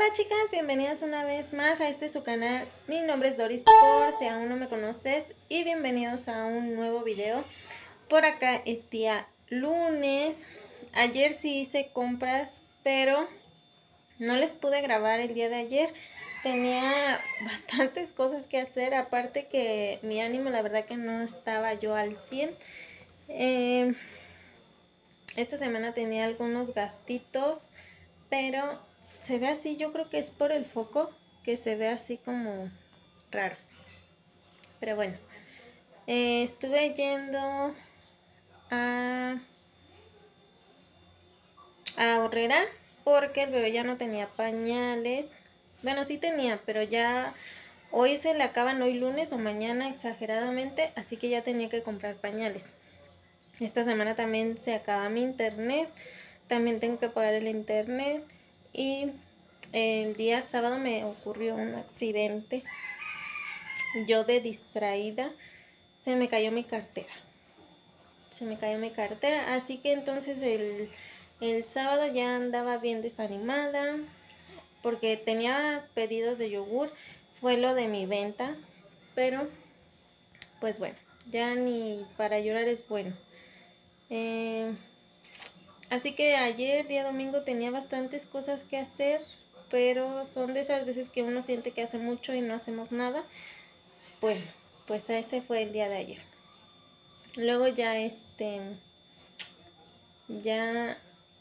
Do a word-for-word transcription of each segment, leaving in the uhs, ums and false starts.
Hola chicas, bienvenidas una vez más a este su canal. Mi nombre es Doris por si aún no me conoces y bienvenidos a un nuevo video. Por acá es día lunes. Ayer sí hice compras, pero no les pude grabar el día de ayer. Tenía bastantes cosas que hacer, aparte que mi ánimo la verdad que no estaba yo al cien. Eh, esta semana tenía algunos gastitos, pero se ve así, yo creo que es por el foco que se ve así como raro. Pero bueno, eh, estuve yendo a, a Horrera porque el bebé ya no tenía pañales. Bueno, sí tenía, pero ya hoy se le acaban, hoy lunes o mañana exageradamente, así que ya tenía que comprar pañales. Esta semana también se acaba mi internet, también tengo que pagar el internet y el día sábado me ocurrió un accidente. Yo de distraída se me cayó mi cartera. Se me cayó mi cartera, así que entonces el, el sábado ya andaba bien desanimada porque tenía pedidos de yogur, fue lo de mi venta, pero pues bueno, ya ni para llorar es bueno. Eh, así que ayer, día domingo, tenía bastantes cosas que hacer, pero son de esas veces que uno siente que hace mucho y no hacemos nada. Bueno, pues ese fue el día de ayer. Luego ya este, ya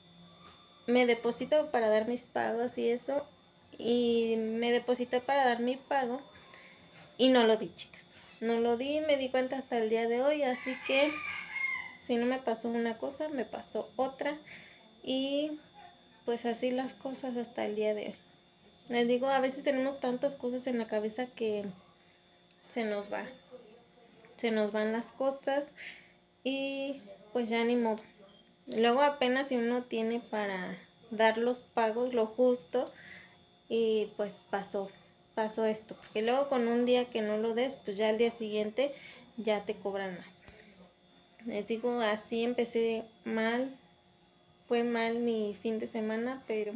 me deposito para dar mis pagos y eso, y me deposité para dar mi pago y no lo di, chicas. No lo di, me di cuenta hasta el día de hoy, así que si no me pasó una cosa, me pasó otra. Y pues así las cosas hasta el día de hoy. Les digo, a veces tenemos tantas cosas en la cabeza que se nos va. Se nos van las cosas y pues ya ni modo. Luego apenas si uno tiene para dar los pagos, lo justo, y pues pasó, pasó esto. Porque luego con un día que no lo des, pues ya al día siguiente ya te cobran más. Les digo, así empecé mal. Fue mal mi fin de semana, pero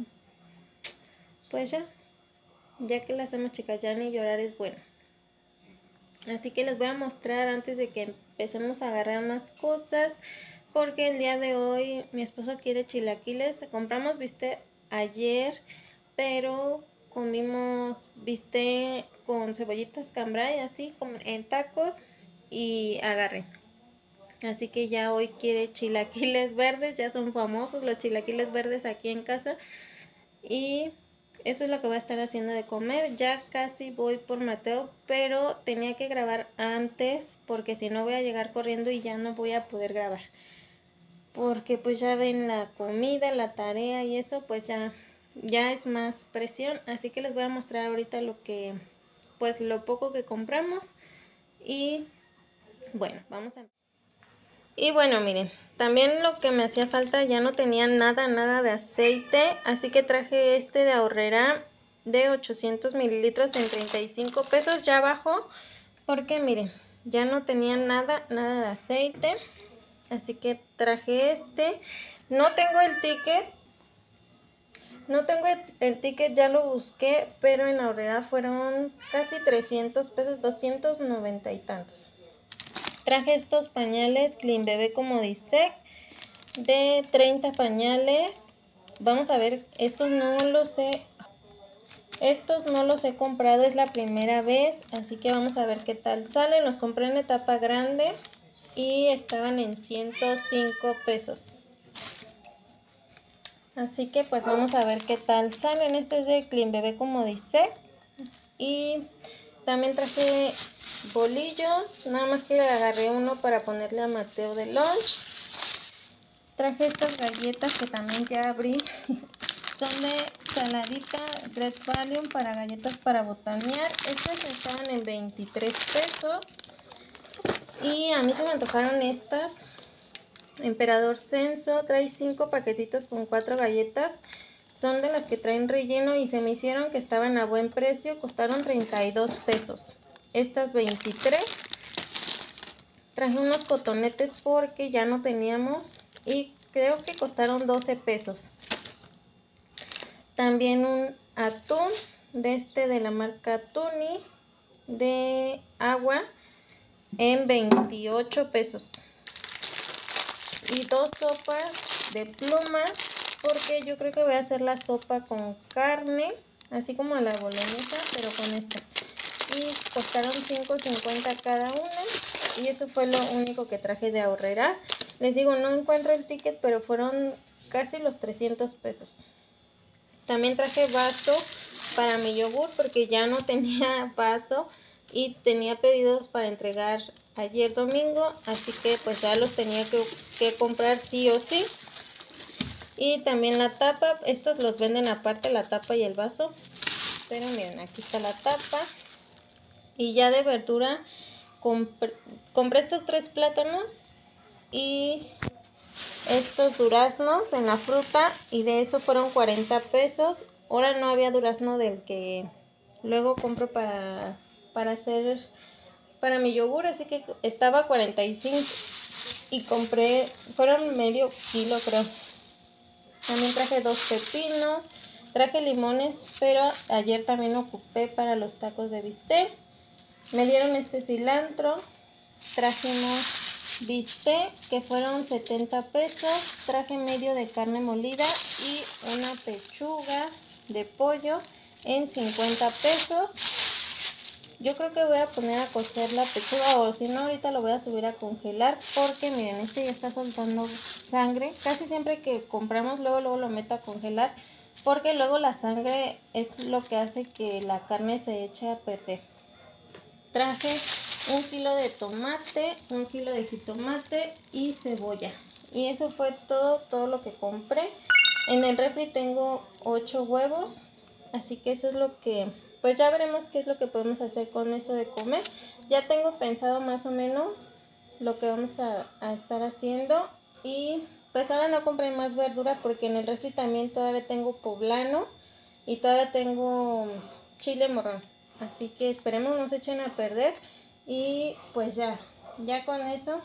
pues ya, ya que lo hacemos, chicas, ya ni llorar es bueno. Así que les voy a mostrar antes de que empecemos a agarrar más cosas, porque el día de hoy mi esposo quiere chilaquiles. Compramos bistec ayer, pero comimos bistec con cebollitas cambray, así como en tacos, y agarré. Así que ya hoy quiere chilaquiles verdes, ya son famosos los chilaquiles verdes aquí en casa. Y eso es lo que voy a estar haciendo de comer. Ya casi voy por Mateo, pero tenía que grabar antes porque si no voy a llegar corriendo y ya no voy a poder grabar. Porque pues ya ven la comida, la tarea y eso, pues ya, ya es más presión. Así que les voy a mostrar ahorita lo que, pues lo poco que compramos. Y bueno, vamos a... Y bueno, miren, también lo que me hacía falta, ya no tenía nada, nada de aceite, así que traje este de Ahorrera de ochocientos mililitros en treinta y cinco pesos, ya bajó, porque miren, ya no tenía nada, nada de aceite, así que traje este. No tengo el ticket, no tengo el, el ticket, ya lo busqué, pero en Ahorrera fueron casi trescientos pesos, doscientos noventa y tantos. Traje estos pañales Clean Bebé como dice, de treinta pañales. Vamos a ver, estos no los he estos no los he comprado, es la primera vez, así que vamos a ver qué tal salen. Los compré en etapa grande y estaban en ciento cinco pesos, así que pues vamos a ver qué tal salen. Este es de Clean Bebé como dice. Y también traje bolillos, nada más que agarré uno para ponerle a Mateo de lunch. Traje estas galletas que también ya abrí, son de saladita Great Value para galletas para botanear. Estas estaban en veintitrés pesos y a mí se me antojaron estas. Emperador Censo trae cinco paquetitos con cuatro galletas. Son de las que traen relleno y se me hicieron que estaban a buen precio, costaron treinta y dos pesos. Estas veintitrés. Traje unos cotonetes porque ya no teníamos y creo que costaron doce pesos. También un atún de este de la marca Tuni de agua en veintiocho pesos. Y dos sopas de pluma, porque yo creo que voy a hacer la sopa con carne, así como a la boloñesa, pero con esta. Y costaron cinco cincuenta cada una. Y eso fue lo único que traje de Aurrera. Les digo, no encuentro el ticket, pero fueron casi los trescientos pesos. También traje vaso para mi yogur, porque ya no tenía vaso y tenía pedidos para entregar ayer domingo, así que pues ya los tenía que, que comprar sí o sí. Y también la tapa, estos los venden aparte, la tapa y el vaso, pero miren, aquí está la tapa. Y ya de verdura compré, compré estos tres plátanos y estos duraznos en la fruta, y de eso fueron cuarenta pesos. Ahora no había durazno del que luego compro para, para hacer para mi yogur, así que estaba cuarenta y cinco y compré, fueron medio kilo creo. También traje dos pepinos, traje limones, pero ayer también ocupé para los tacos de bistec. Me dieron este cilantro, trajimos bistec que fueron setenta pesos, traje medio de carne molida y una pechuga de pollo en cincuenta pesos. Yo creo que voy a poner a cocer la pechuga, o si no ahorita lo voy a subir a congelar, porque miren, este ya está soltando sangre. Casi siempre que compramos luego luego lo meto a congelar, porque luego la sangre es lo que hace que la carne se eche a perder. Traje un kilo de tomate, un kilo de jitomate y cebolla. Y eso fue todo, todo lo que compré. En el refri tengo ocho huevos, así que eso es lo que... Pues ya veremos qué es lo que podemos hacer con eso de comer. Ya tengo pensado más o menos lo que vamos a, a estar haciendo. Y pues ahora no compré más verdura, porque en el refri también todavía tengo poblano y todavía tengo chile morrón. Así que esperemos no se echen a perder. Y pues ya, ya con eso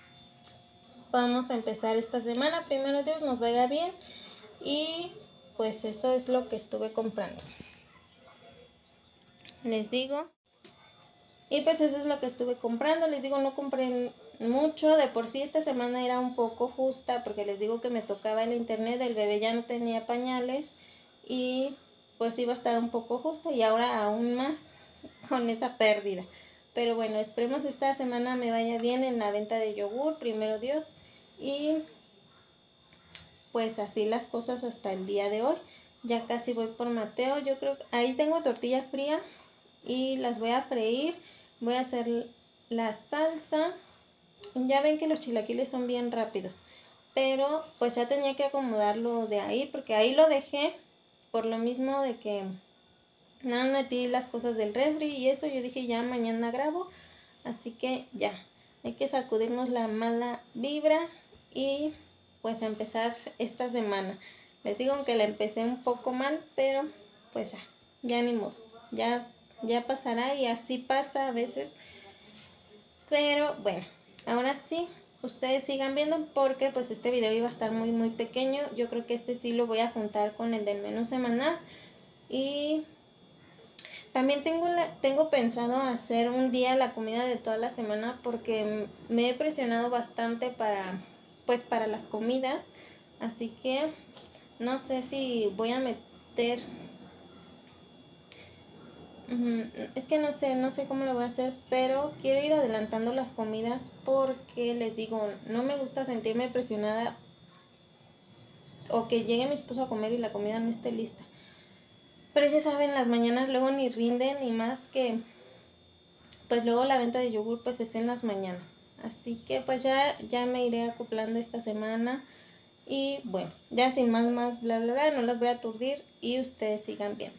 vamos a empezar esta semana. Primero Dios nos vaya bien. Y pues eso es lo que estuve comprando, les digo. Y pues eso es lo que estuve comprando. Les digo, no compré mucho. De por sí esta semana era un poco justa, porque les digo que me tocaba el internet, el bebé ya no tenía pañales y pues iba a estar un poco justa, y ahora aún más con esa pérdida. Pero bueno, esperemos esta semana me vaya bien en la venta de yogur, primero Dios. Y pues así las cosas hasta el día de hoy. Ya casi voy por Mateo. Yo creo que ahí tengo tortilla fría y las voy a freír. Voy a hacer la salsa. Ya ven que los chilaquiles son bien rápidos, pero pues ya tenía que acomodarlo de ahí, porque ahí lo dejé por lo mismo de que no metí las cosas del refri y eso. Yo dije ya mañana grabo, así que ya hay que sacudirnos la mala vibra y pues empezar esta semana. Les digo que la empecé un poco mal, pero pues ya, ya ni modo, ya, ya pasará, y así pasa a veces. Pero bueno, ahora sí, ustedes sigan viendo, porque pues este video iba a estar muy muy pequeño. Yo creo que este sí lo voy a juntar con el del menú semanal. Y también tengo, la, tengo pensado hacer un día la comida de toda la semana, porque me he presionado bastante para, pues para las comidas. Así que no sé si voy a meter... Es que no sé, no sé cómo lo voy a hacer, pero quiero ir adelantando las comidas, porque les digo, no me gusta sentirme presionada o que llegue mi esposo a comer y la comida no esté lista. Pero ya saben, las mañanas luego ni rinden, y más que pues luego la venta de yogur pues es en las mañanas. Así que pues ya, ya me iré acoplando esta semana. Y bueno, ya sin más más bla bla bla, no los voy a aturdir y ustedes sigan viendo.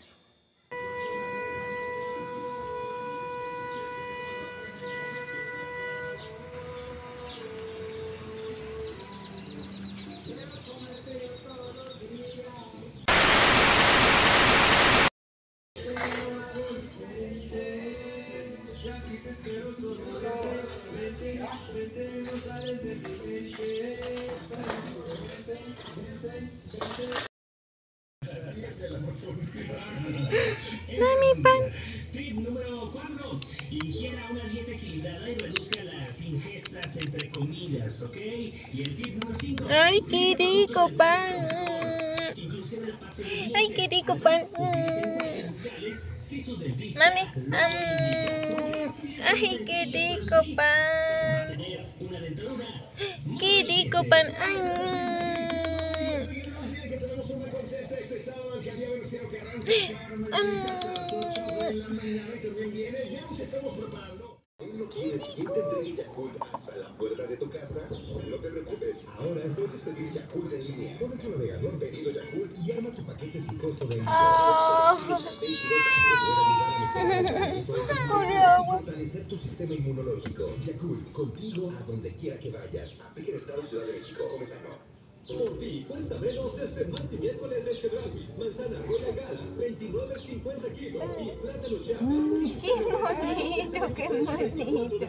Mami, pan. Tip número cuatro. Ingiera una dieta equilibrada y reduzca las ingestas entre comidas, ¿ok? Y el tip número cinco. Ay, qué rico pan. Ay, qué rico pan. Mami, um, ay, qué rico pan. Qué rico pan. Ay. ¿No quieres que te entregue Yakult hasta la puerta de tu casa? No te preocupes, ahora puedes pedir Yakult en línea. Pon tu navegador Pedido Yakult y arma tu paquete sin costo de envío. Fortalecer tu sistema inmunológico. Yakult, contigo a donde quiera que vayas. Aplica en Estado Ciudad de México. Come sano. Por ti, cuesta menos este martes y miércoles de Chedraui. Manzana Royal Gala, veintinueve cincuenta kilos. Y plátano Chiapas. Qué bonito, qué bonito.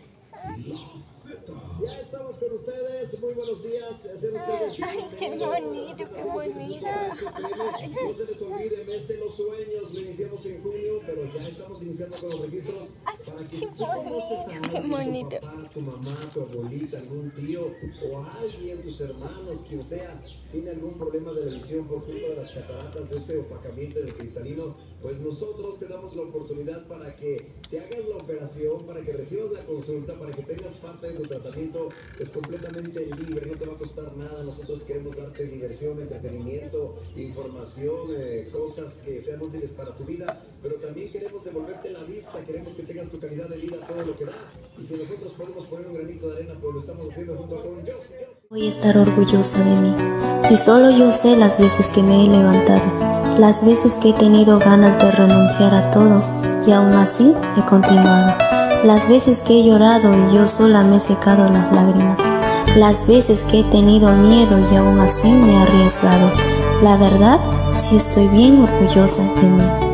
Ya estamos con ustedes, muy buenos días. Sean ustedes Ay, qué bonito, qué bonito. No se les olvide, mes de los sueños, lo iniciamos en junio, pero ya estamos iniciando con los registros para que si tú conoces a alguien, tu papá, tu mamá, tu abuelita, algún tío o alguien, tus hermanos, quien sea, tiene algún problema de la visión por culpa de las cataratas, de ese opacamiento del cristalino, pues nosotros te damos la oportunidad para que te hagas la operación, para que recibas la consulta, para que tengas parte de tu tratamiento. Es completamente libre, no te va a costar nada. Nosotros queremos darte diversión, entretenimiento, información, eh, cosas que sean útiles para tu vida, pero también queremos devolverte la vista, queremos que tengas tu calidad de vida, todo lo que da, y si nosotros podemos poner un granito de arena, pues lo estamos haciendo junto a Con Dios. Voy a estar orgullosa de mí, si solo yo sé las veces que me he levantado, las veces que he tenido ganas de renunciar a todo, y aún así he continuado. Las veces que he llorado y yo sola me he secado las lágrimas. Las veces que he tenido miedo y aún así me he arriesgado. La verdad, sí estoy bien orgullosa de mí.